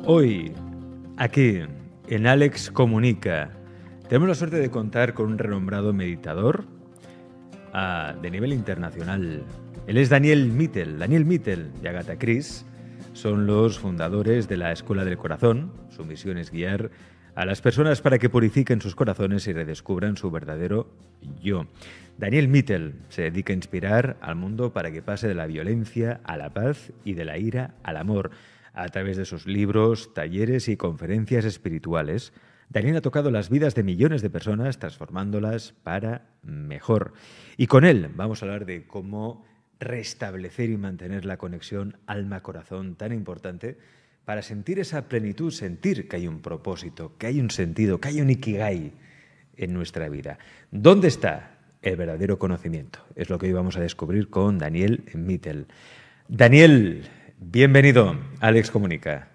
Hoy, aquí, en Alex Comunica, tenemos la suerte de contar con un renombrado meditador de nivel internacional. Él es Daniel Mittel. Daniel Mittel y Agatha Christ son los fundadores de la Escuela del Corazón. Su misión es guiar a las personas para que purifiquen sus corazones y redescubran su verdadero yo. Daniel Mittel se dedica a inspirar al mundo para que pase de la violencia a la paz y de la ira al amor. A través de sus libros, talleres y conferencias espirituales, Daniel ha tocado las vidas de millones de personas, transformándolas para mejor. Y con él vamos a hablar de cómo restablecer y mantener la conexión alma-corazón tan importante para sentir esa plenitud, sentir que hay un propósito, que hay un sentido, que hay un ikigai en nuestra vida. ¿Dónde está el verdadero conocimiento? Es lo que hoy vamos a descubrir con Daniel Mittel. Daniel, bienvenido a Alex Comunica.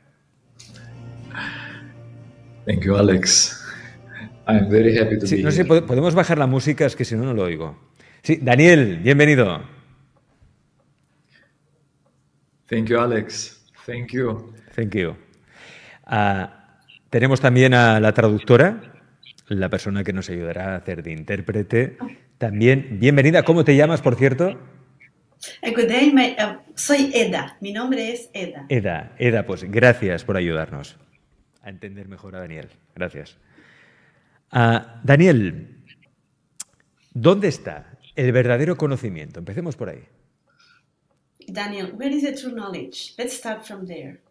Thank you, Alex. I'm very happy to be No sé, here. podemos bajar la música, es que si no, no lo oigo. Sí, Daniel, bienvenido. Thank you, Alex. Thank you. Thank you. Tenemos también a la traductora, la persona que nos ayudará a hacer de intérprete. También, bienvenida. ¿Cómo te llamas, por cierto? Good day, soy Eda. Mi nombre es Eda. Eda, pues gracias por ayudarnos a entender mejor a Daniel. Gracias. Daniel, ¿dónde está el verdadero conocimiento? Empecemos por ahí. Daniel, where is the true knowledge? Let's start from there.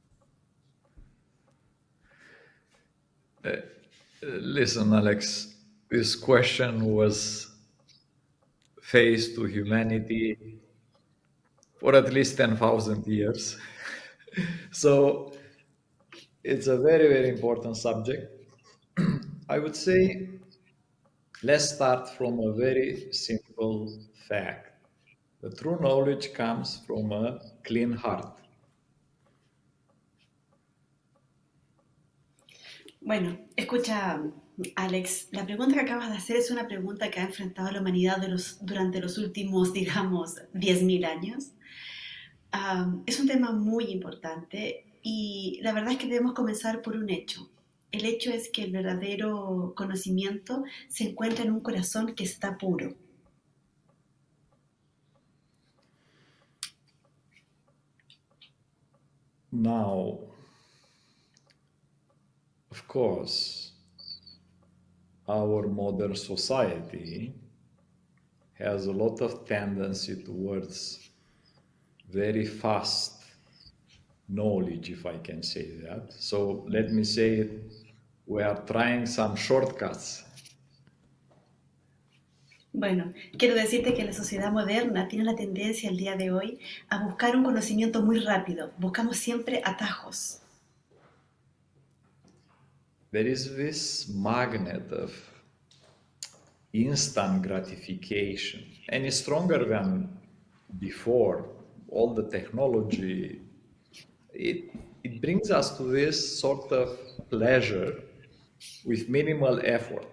Listen, Alex, this question was faced to humanity for at least 10,000 years. So it's a very, very important subject. I would say, let's start from a very simple fact. The true knowledge comes from a clean heart. Bueno, escucha, Alex, la pregunta que acabas de hacer es una pregunta que ha enfrentado a la humanidad durante los últimos, digamos, 10.000 años. Es un tema muy importante y la verdad es que debemos comenzar por un hecho. El hecho es que el verdadero conocimiento se encuentra en un corazón que está puro. Now, of course, our modern society has a lot of tendency towards very fast knowledge, if I can say that. So let me say it, we are trying some shortcuts. Bueno, quiero decirte que la sociedad moderna tiene la tendencia el día de hoy a buscar un conocimiento muy rápido. Buscamos siempre atajos. There is this magnet of instant gratification, and it's stronger than before. All the technology, it brings us to this sort of pleasure with minimal effort.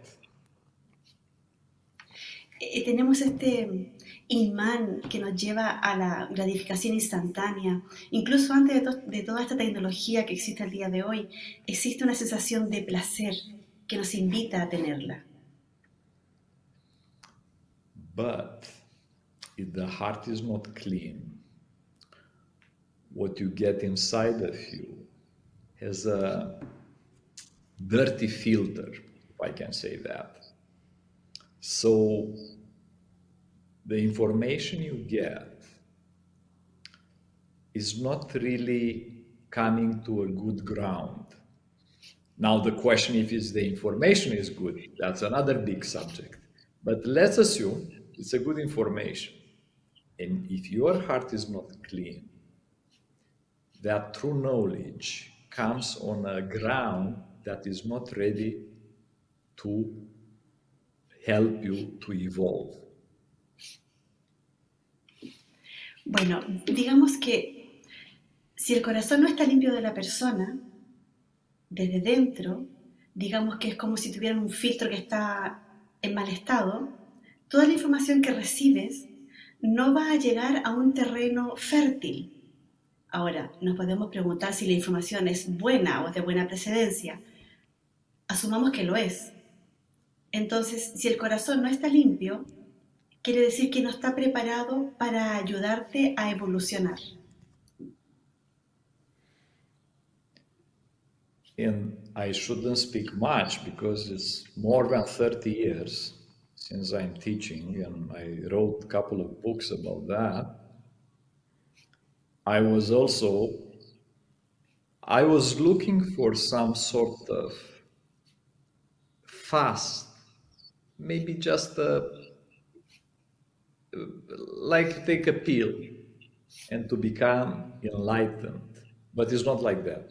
Tenemos este imán que nos lleva a la gratificación instantánea. Incluso antes de toda esta tecnología que existe al día de hoy, existe una sensación de placer que nos invita a tenerla. But if the heart is not clean, what you get inside of you has a dirty filter, if I can say that. So the information you get is not really coming to a good ground. Now the question if the information is good, that's another big subject. But let's assume it's a good information. And if your heart is not clean, that true knowledge comes on a ground that is not ready to help you to evolve. Bueno, digamos que si el corazón no está limpio de la persona, desde dentro, digamos que es como si tuvieran un filtro que está en mal estado, toda la información que recibes no va a llegar a un terreno fértil. Ahora, nos podemos preguntar si la información es buena o de buena procedencia. Asumamos que lo es. Entonces, si el corazón no está limpio, quiere decir que no está preparado para ayudarte a evolucionar. And I shouldn't speak much because it's more than 30 years since I'm teaching, and I wrote a couple of books about that. I was looking for some sort of fast, maybe just like take a pill and to become enlightened, but it's not like that.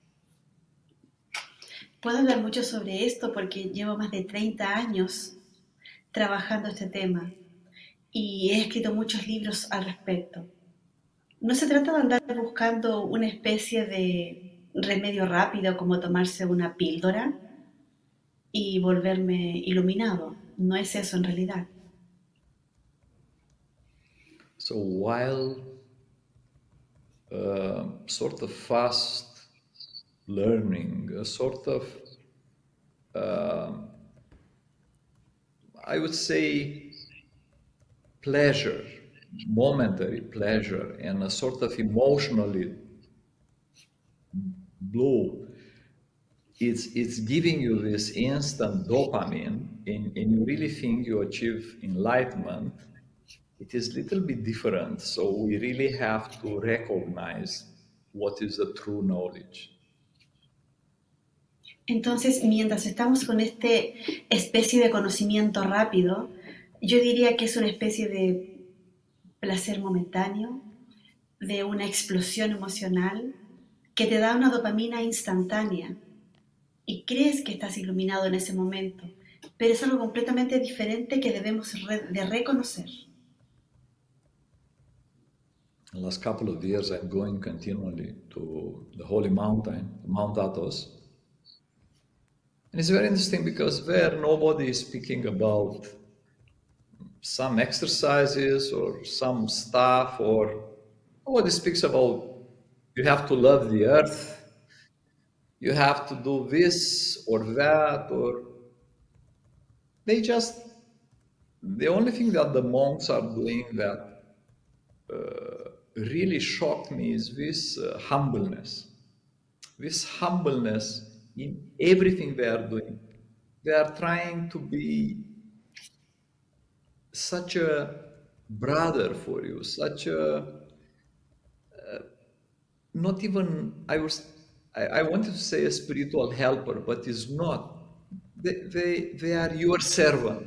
Puedo hablar mucho sobre esto porque llevo más de 30 años trabajando este tema y he escrito muchos libros al respecto. No se trata de andar buscando una especie de remedio rápido como tomarse una píldora y volverme iluminado. No es eso en realidad. So while sort of fast learning, a sort of, I would say, pleasure, momentary pleasure, and a sort of emotionally blue, it's giving you this instant dopamine, and you really think you achieve enlightenment. It is a little bit different, so we really have to recognize what is the true knowledge. Entonces, mientras estamos con esta especie de conocimiento rápido, yo diría que es una especie de placer momentáneo, de una explosión emocional que te da una dopamina instantánea y crees que estás iluminado en ese momento, pero es algo completamente diferente que debemos de reconocer. The last couple of years, I'm going continually to the holy mountain, Mount Athos. And it's very interesting because there nobody is speaking about some exercises or some stuff, or nobody speaks about you have to love the earth, you have to do this or that, or the only thing that the monks are doing that really shocked me is this humbleness in everything they are doing. They are trying to be such a brother for you, such a not even I wanted to say a spiritual helper, but it's not. They are your servant.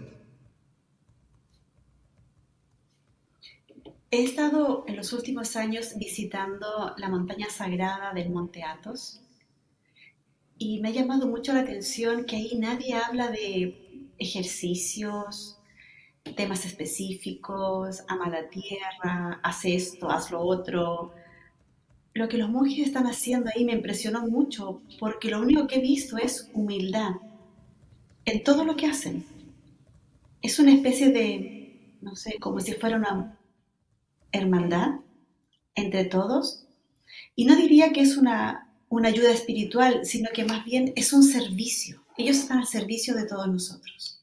He estado en los últimos años visitando la montaña sagrada del Monte Athos y me ha llamado mucho la atención que ahí nadie habla de ejercicios, temas específicos, ama la tierra, haz esto, haz lo otro. Lo que los monjes están haciendo ahí me impresionó mucho porque lo único que he visto es humildad en todo lo que hacen. Es una especie de, no sé, como si fuera una hermandad entre todos, y no diría que es una ayuda espiritual, sino que más bien es un servicio. Ellos están al servicio de todos nosotros.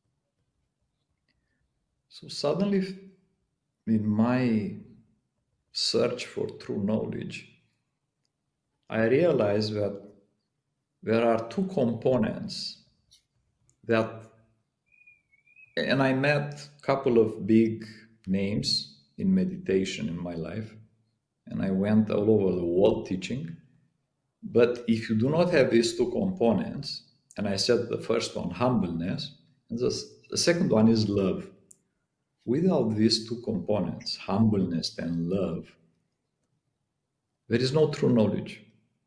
So suddenly, in my search for true knowledge, I realized that there are two components that, and I met a couple of big names in meditation in my life, and I went all over the world teaching. But if you do not have these two components, and I said the first one, humbleness, and the second one is love. Without these two components, humbleness and love, there is no true knowledge.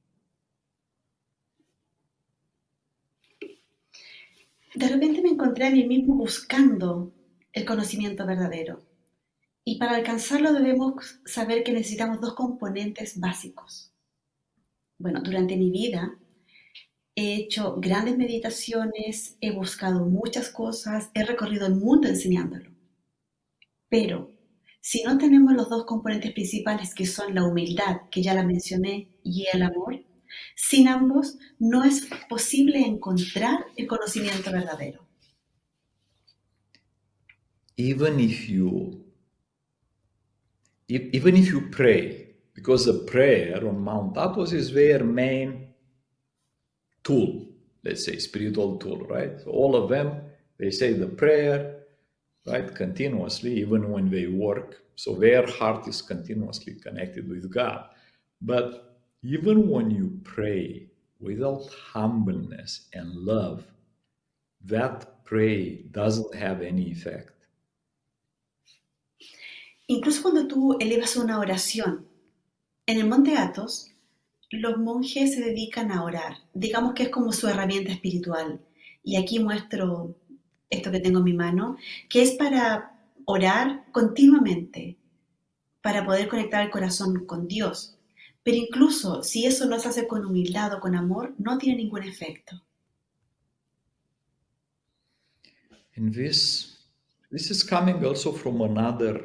De repente me encontré a mí mismo buscando el conocimiento verdadero. Y para alcanzarlo debemos saber que necesitamos dos componentes básicos. Bueno, durante mi vida he hecho grandes meditaciones, he buscado muchas cosas, he recorrido el mundo enseñándolo. Pero Si no tenemos los dos componentes principales que son la humildad, que ya la mencioné, y el amor, sin ambos no es posible encontrar el conocimiento verdadero. Even if you pray, because the prayer on Mount Athos is their main tool, let's say spiritual tool, right? So all of them, they say the prayer, right, continuously, even when they work. So their heart is continuously connected with God. But even when you pray without humbleness and love, that prayer doesn't have any effect. Incluso cuando tú elevas una oración, en el Monte Athos, los monjes se dedican a orar. Digamos que es como su herramienta espiritual. Y aquí muestro esto que tengo en mi mano, que es para orar continuamente, para poder conectar el corazón con Dios. Pero incluso si eso no se hace con humildad o con amor, no tiene ningún efecto. And this is coming also from another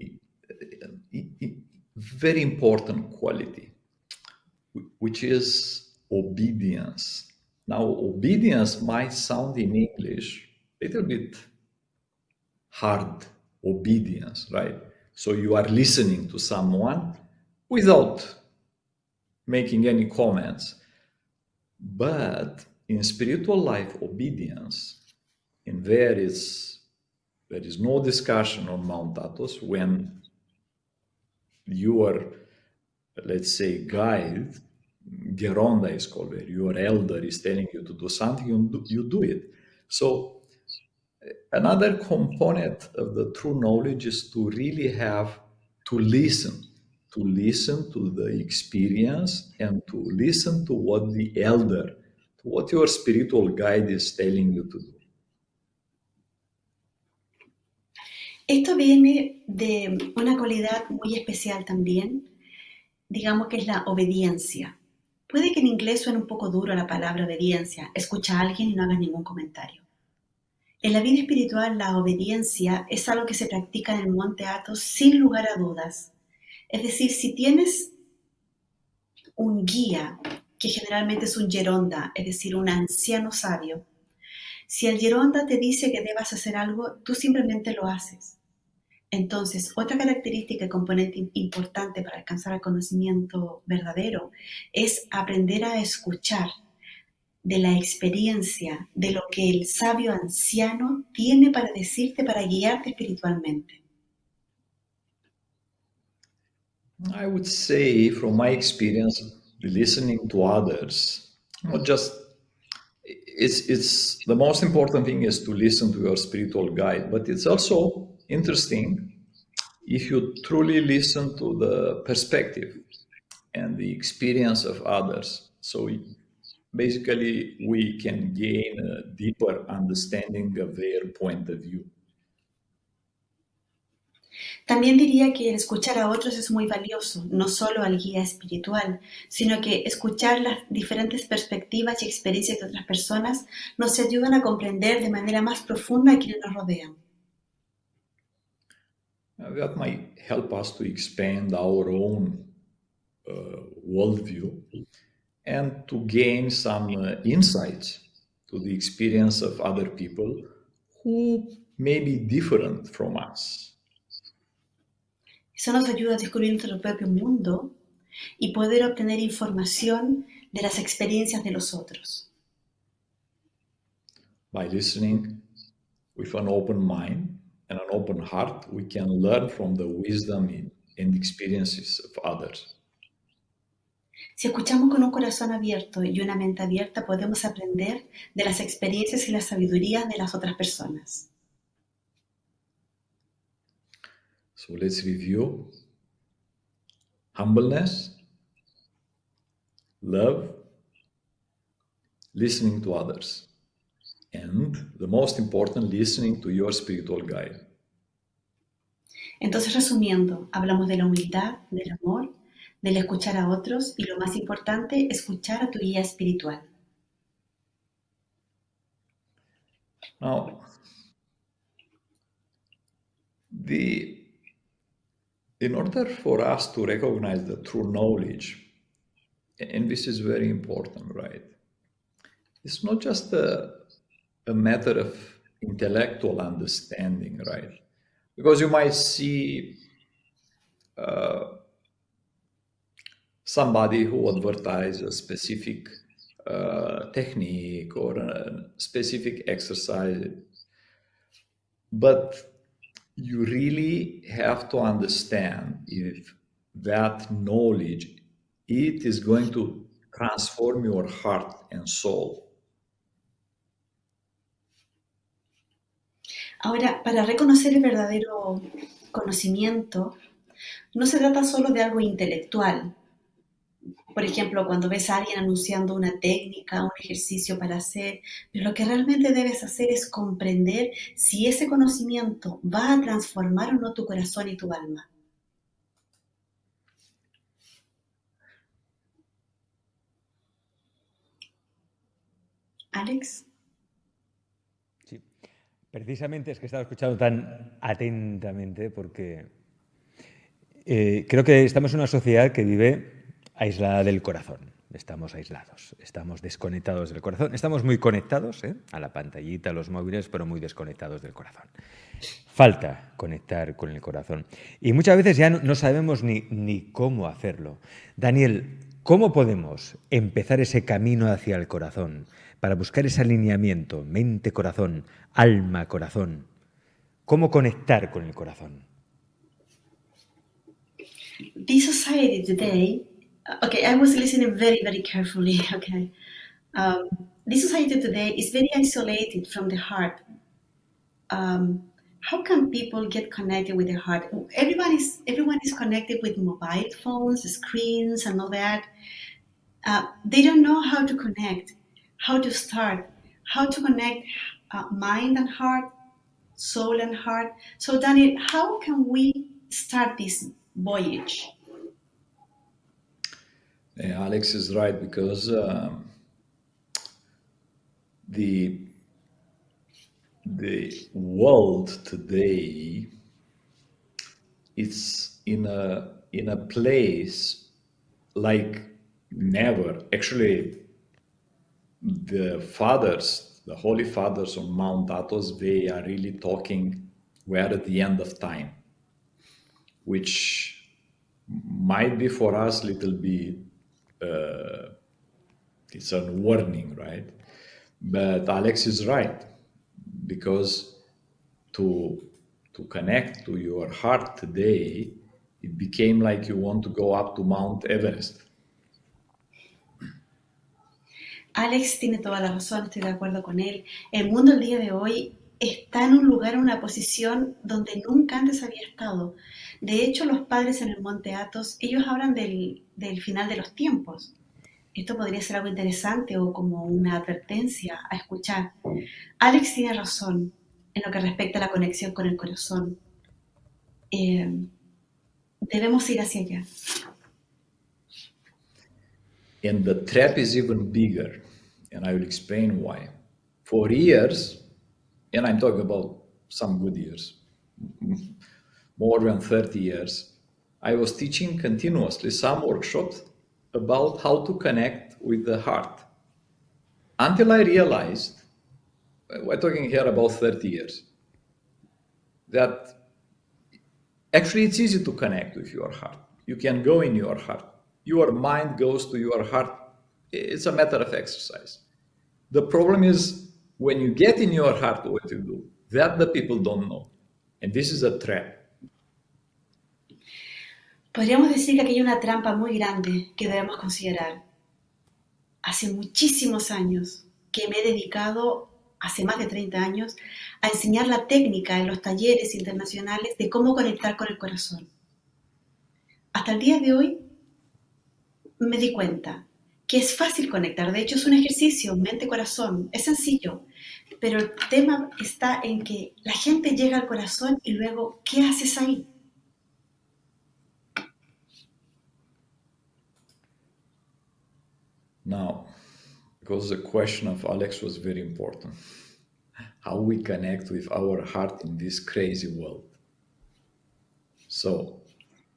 very important quality, which is obedience. Now, obedience might sound in English a little bit hard, obedience, right? So you are listening to someone without making any comments. But in spiritual life, obedience, and there is no discussion on Mount Athos when your, let's say, guide, Geronda is called, where your elder is telling you to do something, you do it. So another component of the true knowledge is to really have to listen to the experience and to listen to what the elder, to what your spiritual guide is telling you to do. Esto viene de una cualidad muy especial también, digamos que es la obediencia. Puede que en inglés suene un poco duro la palabra obediencia, escucha a alguien y no hagas ningún comentario. En la vida espiritual, la obediencia es algo que se practica en el Monte Athos sin lugar a dudas. Es decir, si tienes un guía, que generalmente es un geronda, es decir, un anciano sabio, si el geronda te dice que debas hacer algo, tú simplemente lo haces. Entonces, otra característica y componente importante para alcanzar el conocimiento verdadero es aprender a escuchar de la experiencia, de lo que el sabio anciano tiene para decirte, para guiarte espiritualmente. I would say, from my experience, listening to others, not just it's the most important thing is to listen to your spiritual guide, but it's also interesting if you truly listen to the perspective and the experience of others. So basically, we can gain a deeper understanding of their point of view. También diría que el escuchar a otros es muy valioso, no solo al guía espiritual, sino que escuchar las diferentes perspectivas y experiencias de otras personas nos ayudan a comprender de manera más profunda a quienes nos rodean. That might help us to expand our own worldview and to gain some insights to the experience of other people who may be different from us. Eso nos ayuda a descubrir nuestro propio mundo y poder obtener información de las experiencias de los otros. By listening with an open mind and an open heart, we can learn from the wisdom and experiences of others. Si escuchamos con un corazón abierto y una mente abierta, podemos aprender de las experiencias y la sabiduría de las otras personas. So let's review: humbleness, love, listening to others, and the most important, listening to your spiritual guide. Entonces, resumiendo, hablamos de la humildad, del amor, del escuchar a otros y, lo más importante, escuchar a tu guía espiritual. Now, the In order for us to recognize the true knowledge, and this is very important, right? It's not just a matter of intellectual understanding, right? Because you might see somebody who advertises a specific technique or a specific exercise, but you really have to understand if that knowledge, it is going to transform your heart and soul. Ahora, para reconocer el verdadero conocimiento, no se trata solo de algo intelectual. Por ejemplo, cuando ves a alguien anunciando una técnica, un ejercicio para hacer, pero lo que realmente debes hacer es comprender si ese conocimiento va a transformar o no tu corazón y tu alma. Alex. Sí, precisamente es que estaba escuchando tan atentamente porque creo que estamos en una sociedad que vive aislada del corazón. Estamos aislados, estamos desconectados del corazón. Estamos muy conectados a la pantallita, a los móviles, pero muy desconectados del corazón. Falta conectar con el corazón. Y muchas veces ya no sabemos ni cómo hacerlo. Daniel, ¿cómo podemos empezar ese camino hacia el corazón para buscar ese alineamiento, mente-corazón, alma-corazón? ¿Cómo conectar con el corazón? This society today, okay, I was listening very, very carefully, okay. This society today is very isolated from the heart. How can people get connected with their heart? Everyone is connected with mobile phones, screens, and all that. They don't know how to connect, how to start, how to connect mind and heart, soul and heart. So, Daniel, how can we start this voyage? Alex is right, because the world today, it's in a place like never. Actually, the fathers, the holy fathers on Mount Athos, they are really talking, we're at the end of time, which might be for us a little bit, it's a warning, right? But Alex is right, because to connect to your heart today, it became like you want to go up to Mount Everest. Alex tiene toda la razón, estoy de acuerdo con él. El mundo el día de hoy está en un lugar, en una posición donde nunca antes había estado. De hecho, los padres en el Monte Athos, ellos hablan del final de los tiempos. Esto podría ser algo interesante o como una advertencia a escuchar. Alex tiene razón en lo que respecta a la conexión con el corazón. Debemos ir hacia allá. And the trap is even bigger, and I will explain why. For years, and I'm talking about some good years, more than 30 years, I was teaching continuously some workshops about how to connect with the heart. Until I realized, we're talking here about 30 years, that actually it's easy to connect with your heart. You can go in your heart. Your mind goes to your heart. It's a matter of exercise. The problem is when you get in your heart, what you do, that the people don't know. And this is a trap. Podríamos decir que aquí hay una trampa muy grande que debemos considerar. Hace muchísimos años que me he dedicado, hace más de 30 años, a enseñar la técnica en los talleres internacionales de cómo conectar con el corazón. Hasta el día de hoy me di cuenta que es fácil conectar. De hecho, es un ejercicio, mente-corazón, es sencillo. Pero el tema está en que la gente llega al corazón y luego, ¿qué haces ahí? Now, because the question of Alex was very important, how we connect with our heart in this crazy world. So,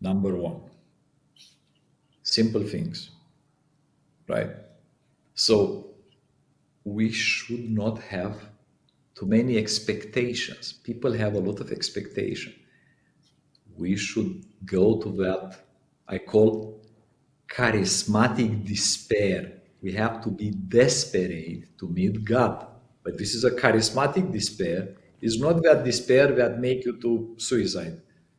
Number one, simple things, right? So we should not have too many expectations. People have a lot of expectation. We should go to that I call charismatic despair. We have to be desperate to meet God. But this is a charismatic despair. It's not that despair that make you to suicide.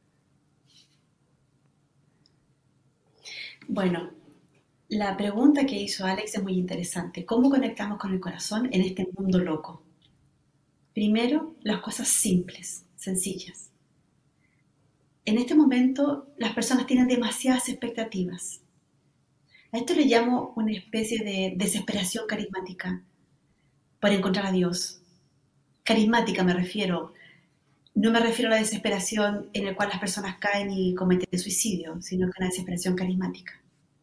Bueno, la pregunta que hizo Alex es muy interesante. ¿Cómo conectamos con el corazón en este mundo loco? Primero, las cosas simples, sencillas. En este momento, las personas tienen demasiadas expectativas. A esto le llamo una especie de desesperación carismática por encontrar a Dios. Carismática me refiero. No me refiero a la desesperación en la cual las personas caen y cometen suicidio, sino que una desesperación carismática.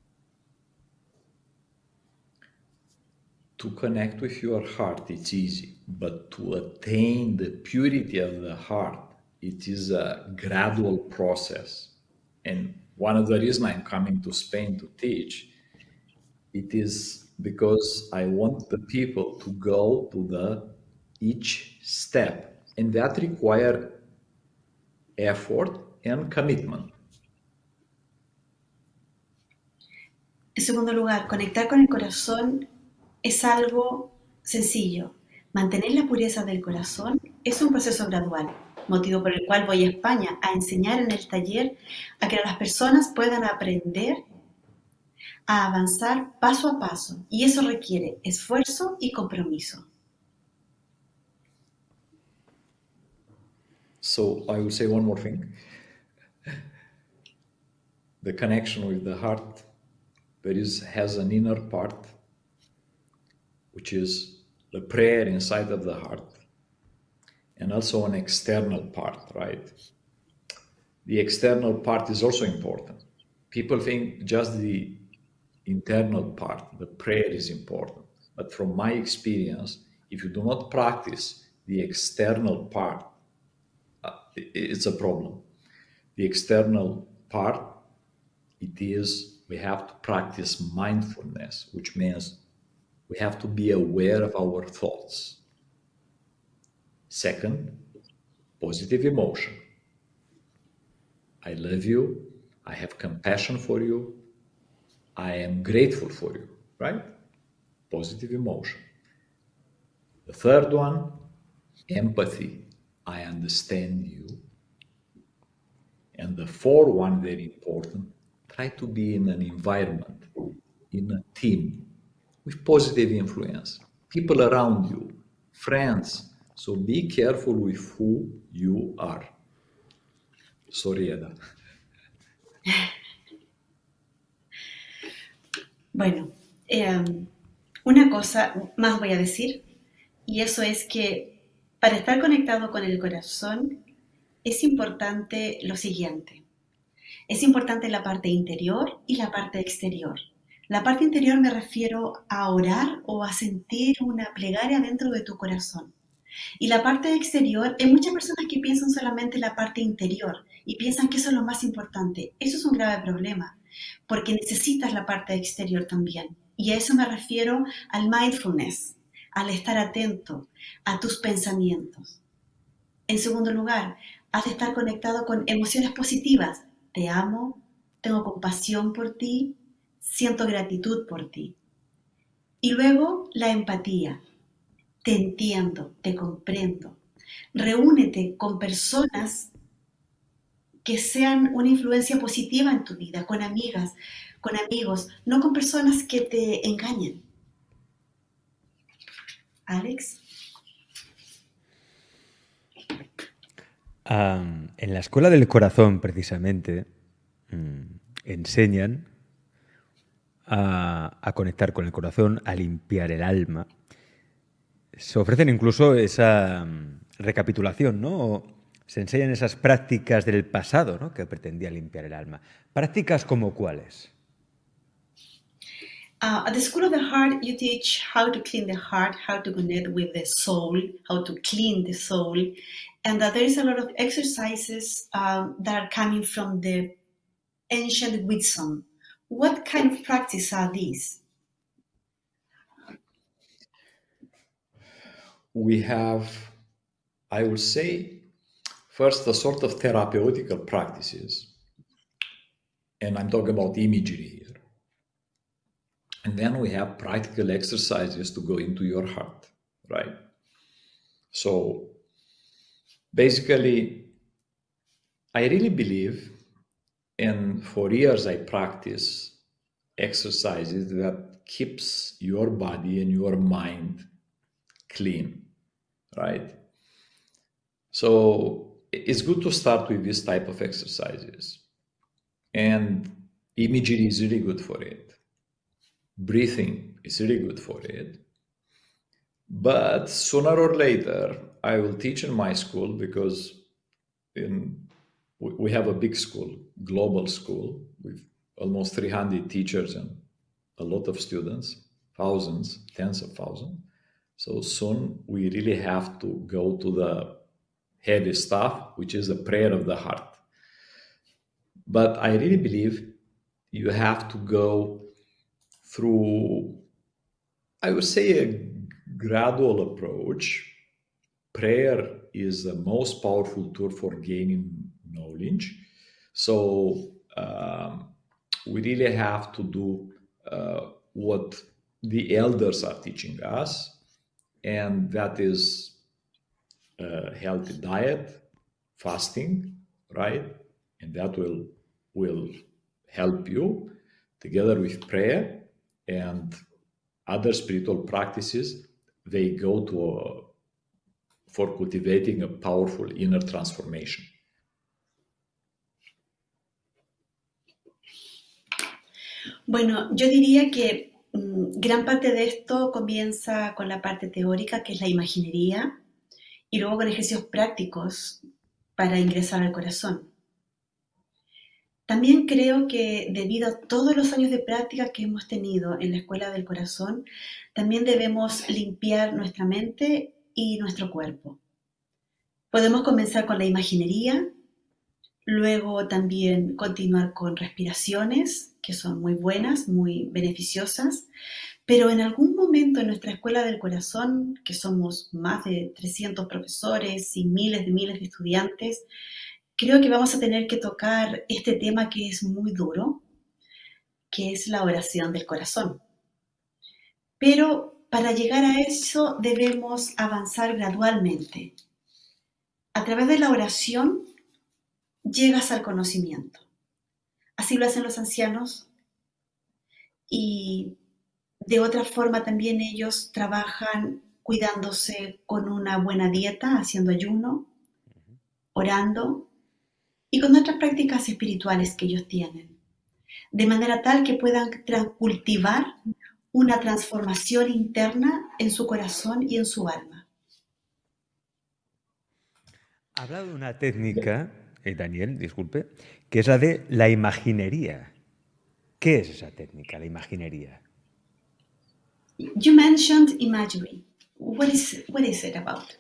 To connect with your heart, it's easy, but to attain the purity of the heart, it is a gradual process. And one of the reasons I'm coming to Spain to teach, it is because I want the people to go to each step, and that requires effort and commitment. En segundo lugar, conectar con el corazón es algo sencillo. Mantener la pureza del corazón es un proceso gradual, motivo por el cual voy a España a enseñar en el taller a que las personas puedan aprender a avanzar paso a paso, y eso requiere esfuerzo y compromiso. So I will say one more thing. The connection with the heart, has an inner part, which is the prayer inside of the heart, and also an external part, right? The external part is also important. People think just the internal part, the prayer, is important. But from my experience, if you do not practice the external part, it's a problem. The external part, we have to practice mindfulness, which means we have to be aware of our thoughts. Second, positive emotion. I love you. I have compassion for you. I am grateful for you, right? Positive emotion. The third one, empathy. I understand you. And the fourth one, very important, try to be in an environment, in a team, with positive influence, people around you, friends. So be careful with who you are. Sorry, Eda. Bueno, una cosa más voy a decir, y eso es que para estar conectado con el corazón es importante lo siguiente. Es importante la parte interior y la parte exterior. La parte interior me refiero a orar o a sentir una plegaria dentro de tu corazón. Y la parte exterior, hay muchas personas que piensan solamente en la parte interior y piensan que eso es lo más importante. Eso es un grave problema, porque necesitas la parte exterior también. Y a eso me refiero al mindfulness, al estar atento a tus pensamientos. En segundo lugar, has de estar conectado con emociones positivas. Te amo, tengo compasión por ti, siento gratitud por ti. Y luego la empatía. Te entiendo, te comprendo. Reúnete con personas que sean una influencia positiva en tu vida, con amigas, con amigos, no con personas que te engañen. Alex. En la Escuela del Corazón, precisamente, enseñan a conectar con el corazón, a limpiar el alma. Se ofrecen incluso esa recapitulación, ¿no? Se enseñan esas prácticas del pasado, ¿no?, que pretendía limpiar el alma. ¿Prácticas como cuáles? At the School of the Heart, you teach how to clean the heart, how to connect with the soul, how to clean the soul, and that there is a lot of exercises that are coming from the ancient wisdom. What kind of practice are these? We have, I would say, first a sort of therapeutical practices. And I'm talking about imagery here. And then we have practical exercises to go into your heart, right? So basically, I really believe, and for years I practice exercises that keeps your body and your mind clean, right? So it's good to start with this type of exercises. And imagery is really good for it. Breathing is really good for it. But sooner or later, I will teach in my school, because we have a big school, global school, with almost 300 teachers and a lot of students, thousands, tens of thousands. So soon we really have to go to the heavy stuff, which is the prayer of the heart. But I really believe you have to go through, I would say, a gradual approach. Prayer is the most powerful tool for gaining knowledge. So we really have to do what the elders are teaching us, and that is a healthy diet, fasting, right? And that will help you, together with prayer and other spiritual practices. They go for cultivating a powerful inner transformation. Bueno, yo diría que gran parte de esto comienza con la parte teórica, que es la imaginería, y luego con ejercicios prácticos para ingresar al corazón. También creo que debido a todos los años de práctica que hemos tenido en la Escuela del Corazón, también debemos limpiar nuestra mente y nuestro cuerpo. Podemos comenzar con la imaginería, luego también continuar con respiraciones, que son muy buenas, muy beneficiosas, pero en algún momento en nuestra Escuela del Corazón, que somos más de 300 profesores y miles de estudiantes, creo que vamos a tener que tocar este tema que es muy duro, que es la oración del corazón. Pero para llegar a eso debemos avanzar gradualmente. A través de la oración llegas al conocimiento. Así lo hacen los ancianos, y de otra forma también ellos trabajan cuidándose con una buena dieta, haciendo ayuno, orando, y con otras prácticas espirituales que ellos tienen, de manera tal que puedan cultivar una transformación interna en su corazón y en su alma. Ha hablado de una técnica, Daniel, disculpe, que es la de la imaginería. ¿Qué es esa técnica, la imaginería? You mentioned imagery. What is it about?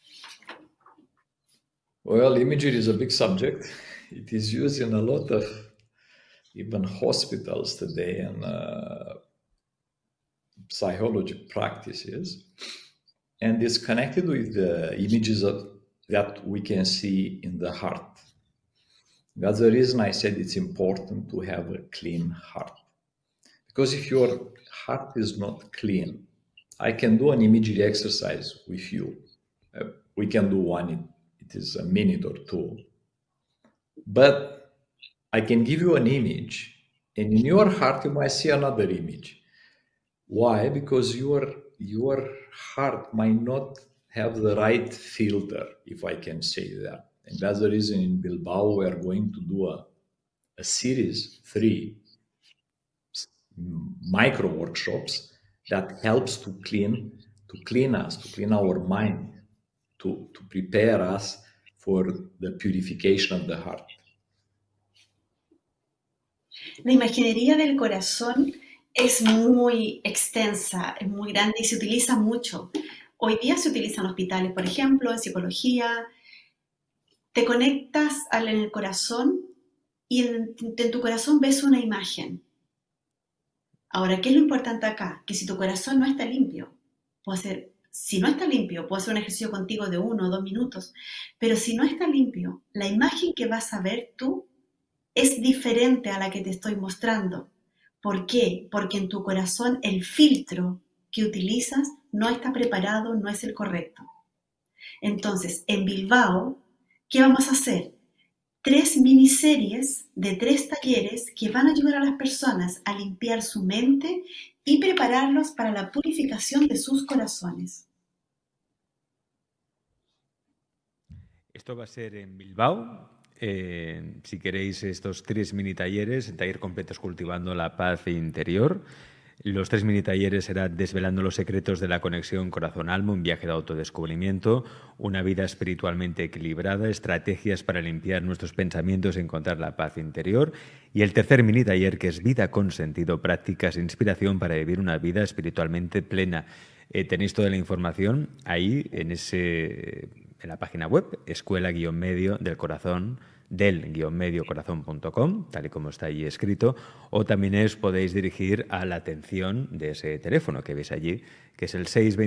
Well, imagery is a big subject. It is used in a lot of even hospitals today and psychology practices. And it's connected with the images that we can see in the heart. That's the reason I said it's important to have a clean heart. Because if your heart is not clean, I can do an imagery exercise with you. We can do one. It is a minute or two. But I can give you an image, and in your heart you might see another image. Why? Because your heart might not have the right filter, if I can say that. And that's the reason in Bilbao we are going to do a series, 3 micro workshops that helps to clean us, to clean our mind, to prepare us for the purification of the heart. La imaginería del corazón es muy extensa, es muy grande y se utiliza mucho. Hoy día se utiliza en hospitales, por ejemplo, en psicología. Te conectas en el corazón y en tu corazón ves una imagen. Ahora, ¿qué es lo importante acá? Que si tu corazón no está limpio, si no está limpio, puedo hacer un ejercicio contigo de 1 o 2 minutos, pero si no está limpio, la imagen que vas a ver tú es diferente a la que te estoy mostrando. ¿Por qué? Porque en tu corazón el filtro que utilizas no está preparado, no es el correcto. Entonces, en Bilbao, ¿qué vamos a hacer? 3 miniseries de 3 talleres que van a ayudar a las personas a limpiar su mente y prepararlos para la purificación de sus corazones. Esto va a ser en Bilbao. Si queréis estos 3 mini talleres, taller completos cultivando la paz interior. Los 3 mini talleres serán desvelando los secretos de la conexión corazón-alma, un viaje de autodescubrimiento, una vida espiritualmente equilibrada, estrategias para limpiar nuestros pensamientos y encontrar la paz interior. Y el tercer mini taller, que es vida con sentido, prácticas e inspiración para vivir una vida espiritualmente plena. Tenéis toda la información ahí en la página web, escuela-medio del corazón, del-mediocorazón.com, tal y como está allí escrito, o también os podéis dirigir a la atención de ese teléfono que veis allí, que es el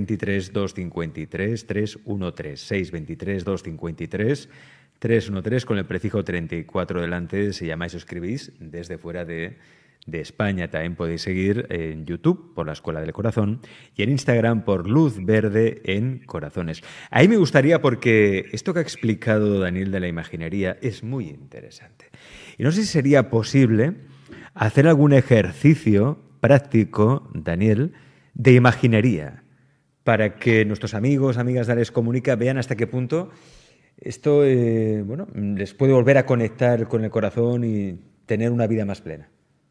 623-253-313, 623-253-313, con el prefijo 34 delante, si llamáis o escribís desde fuera de España. También podéis seguir en YouTube por la Escuela del Corazón y en Instagram por Luz Verde en Corazones. Ahí me gustaría, porque esto que ha explicado Daniel de la imaginería es muy interesante. Y no sé si sería posible hacer algún ejercicio práctico, Daniel, de imaginería, para que nuestros amigos, amigas de Alex Comunica vean hasta qué punto esto les puede volver a conectar con el corazón y tener una vida más plena.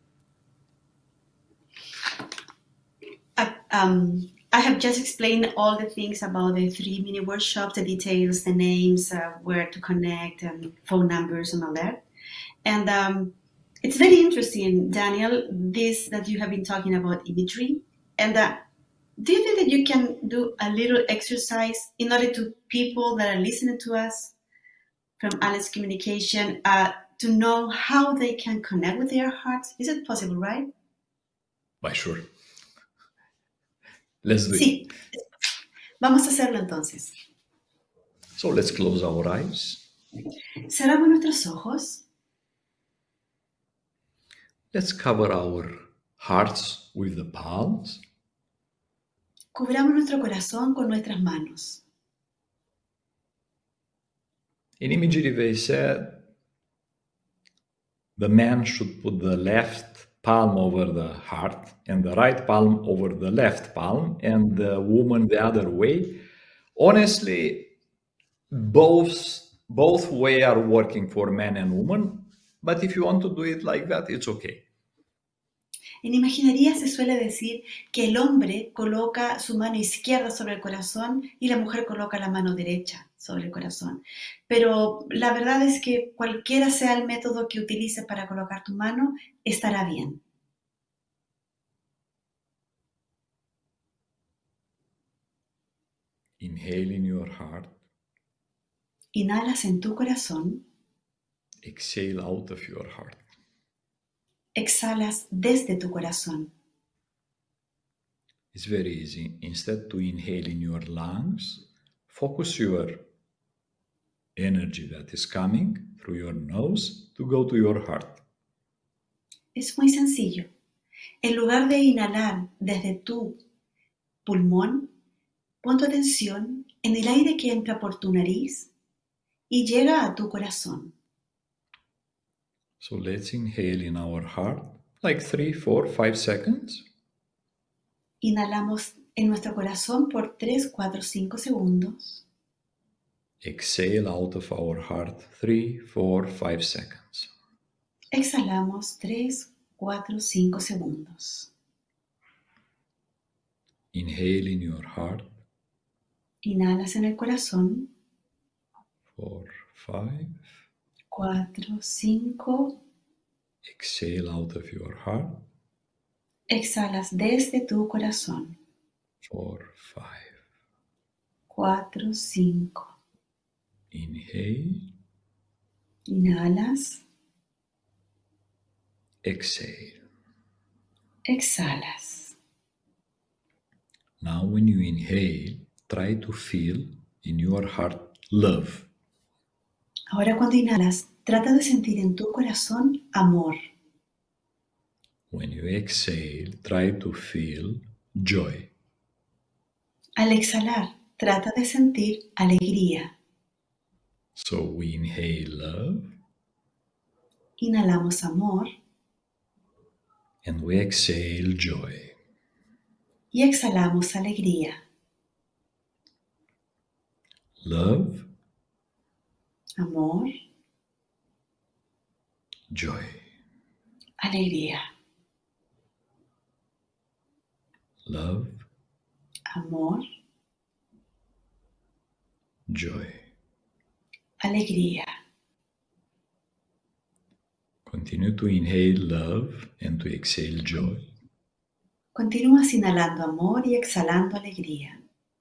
I have just explained all the things about the 3 mini workshops, the details, the names, where to connect, and phone numbers and all that. And it's very interesting, Daniel, this that you have been talking about imagery. And do you think that you can do a little exercise in order to people that are listening to us from Alex Communication to know how they can connect with their hearts? Is it possible, right? Why, sure. Let's do Sí, it. Vamos a hacerlo entonces. So let's close our eyes. Cerramos nuestros ojos. Let's cover our hearts with the palms. Cubramos nuestro corazón con nuestras manos. In imagery, they said the man should put the left palm over the heart and the right palm over the left palm and the woman the other way. Honestly, both way are working for man and woman, but if you want to do it like that, it's okay. En imaginería se suele decir que el hombre coloca su mano izquierda sobre el corazón y la mujer coloca la mano derecha sobre el corazón. Pero la verdad es que cualquiera sea el método que utilices para colocar tu mano, estará bien. Inhale in your heart. Inhalas en tu corazón. Exhale out of your heart. Exhalas desde tu corazón. It's very easy. Instead to inhale in your lungs, focus your energy that is coming through your nose to go to your heart. Es muy sencillo. En lugar de inhalar desde tu pulmón, pon tu atención en el aire que entra por tu nariz y llega a tu corazón. So let's inhale in our heart, like 3, 4, 5 seconds. Inhalamos en nuestro corazón por 3, 4, 5 segundos. Exhale out of our heart, 3, 4, 5 seconds. Exhalamos 3, 4, 5 segundos. Inhale in your heart, Inhalas en el corazón. 4, 5. 4, 5. Exhale out of your heart, Exhalas desde tu corazón. 4, 5. 4, 5. Inhale, Inhalas. exhale. Exhalas. Now when you inhale, try to feel in your heart love. Ahora cuando inhalas, trata de sentir en tu corazón amor. When you exhale, try to feel joy. Al exhalar, trata de sentir alegría. So we inhale love Inhalamos amor and we exhale joy. y exhalamos alegría. Love, Amor, joy. alegría. Love, Amor, joy. alegría. Continue to inhale love and to exhale joy. Continúas inhalando amor y exhalando alegría.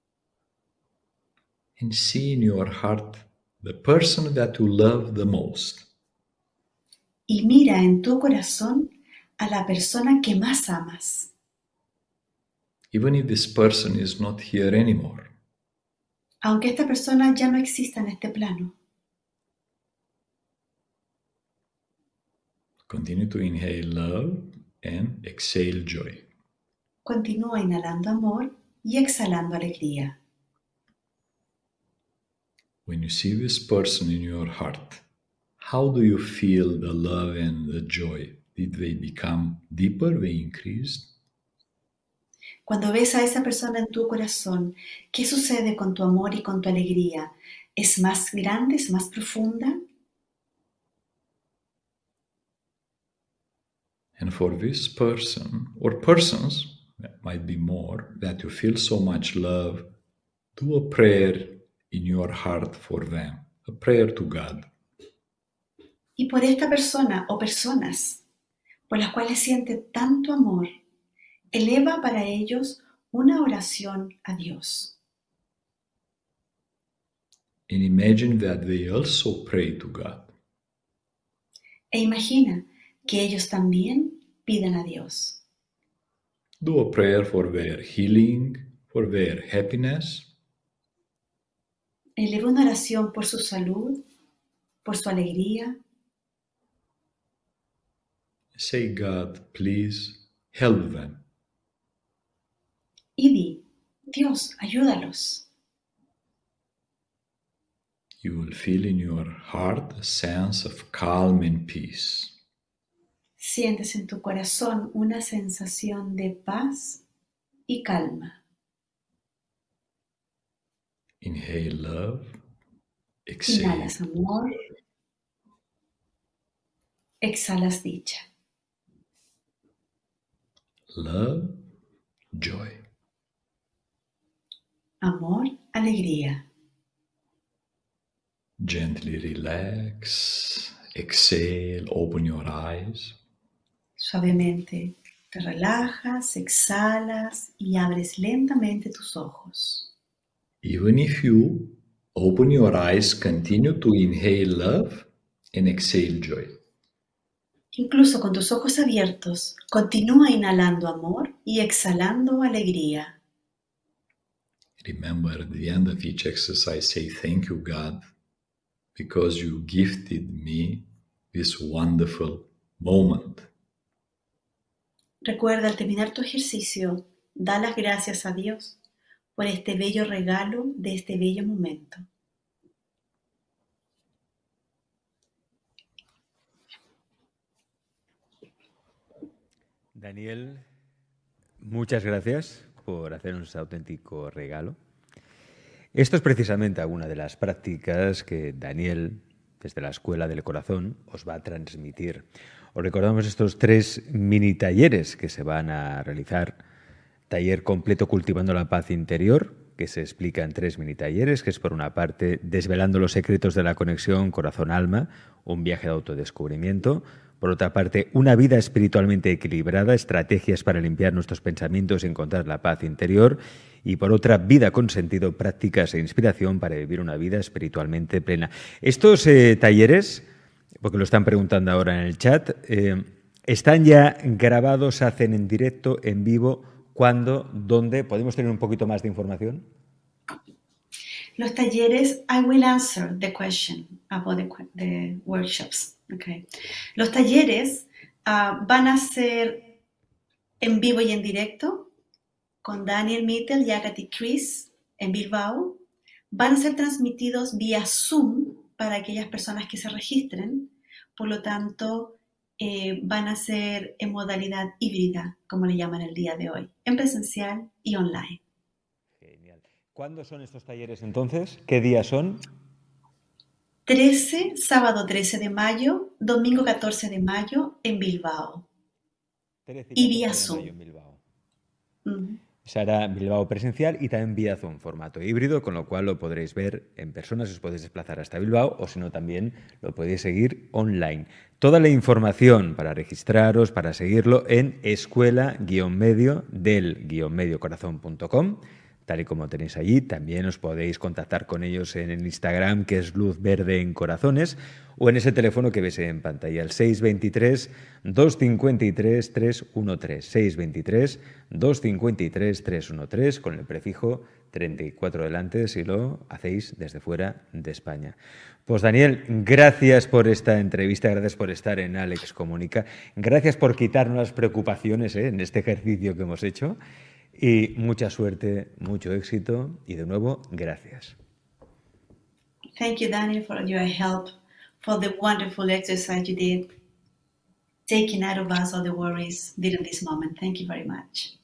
And see in your heart the person that you love the most. Y mira en tu corazón a la persona que más amas. Even if this person is not here anymore. Aunque esta persona ya no exista en este plano. Continue to inhale love and exhale joy. Continúa inhalando amor y exhalando alegría. When you see this person in your heart, how do you feel the love and the joy? Did they become deeper? They increased? Cuando ves a esa persona en tu corazón, ¿qué sucede con tu amor y con tu alegría? ¿Es más grande, es más profunda? And for this person, or persons, that might be more, that you feel so much love, do a prayer in your heart for them, a prayer to God. Y por esta persona o personas por las cuales siente tanto amor, eleva para ellos una oración a Dios. And imagine that they also pray to God. E imagina que ellos también piden a Dios. Do a prayer for their healing, for their happiness. Eleva una oración por su salud, por su alegría. Say, God, please help them. Y di, Dios, ayúdalos. You will feel in your heart a sense of calm and peace. Sientes en tu corazón una sensación de paz y calma. Inhale love, exhale. Inhalas amor, exhalas dicha. Love, joy. Amor, alegría. Gently relax, exhale, open your eyes. Suavemente te relajas, exhalas y abres lentamente tus ojos. Even if you open your eyes, continue to inhale love and exhale joy. Incluso con tus ojos abiertos, continúa inhalando amor y exhalando alegría. Remember, at the end of each exercise, say thank you, God, because you gifted me this wonderful moment. Recuerda, al terminar tu ejercicio, da las gracias a Dios por este bello regalo de este bello momento. Daniel, muchas gracias por hacernos este auténtico regalo. Esto es precisamente alguna de las prácticas que Daniel, desde la Escuela del Corazón, os va a transmitir. Os recordamos estos 3 mini talleres que se van a realizar. Taller completo Cultivando la Paz Interior, que se explica en 3 mini talleres, que es por una parte Desvelando los secretos de la conexión corazón-alma, un viaje de autodescubrimiento. Por otra parte, Una vida espiritualmente equilibrada, estrategias para limpiar nuestros pensamientos y encontrar la paz interior. Y por otra, Vida con sentido, prácticas e inspiración para vivir una vida espiritualmente plena. Estos talleres, porque lo están preguntando ahora en el chat, ¿Están ya grabados, se hacen en directo, en vivo? ¿Cuándo? ¿Dónde? ¿Podemos tener un poquito más de información? Los talleres, I will answer the question about the workshops. Okay. Los talleres van a ser en vivo y en directo con Daniel Mittel y Agatha Chris en Bilbao. Van a ser transmitidos vía Zoom para aquellas personas que se registren. Por lo tanto, van a ser en modalidad híbrida, como le llaman el día de hoy, en presencial y online. Genial. ¿Cuándo son estos talleres entonces? ¿Qué días son? Sábado 13 de mayo, domingo 14 de mayo en Bilbao. 13 y vía Zoom. En Bilbao. Será Bilbao presencial y también vía Zoom, formato híbrido, con lo cual lo podréis ver en persona si os podéis desplazar hasta Bilbao, o si no también lo podéis seguir online. Toda la información para registraros, para seguirlo en escuela-medio-del-mediocorazón.com. Tal y como tenéis allí, también os podéis contactar con ellos en el Instagram, que es Luz Verde en Corazones, o en ese teléfono que ves en pantalla, el 623-253-313, 623-253-313, con el prefijo 34 delante, si lo hacéis desde fuera de España. Pues Daniel, gracias por esta entrevista, gracias por estar en Alex Comunica, gracias por quitarnos las preocupaciones en este ejercicio que hemos hecho. Y mucha suerte, mucho éxito y de nuevo, gracias. Thank you, Daniel, for your help, for the wonderful exercise you did, taking out of us all the worries during this moment. Thank you very much.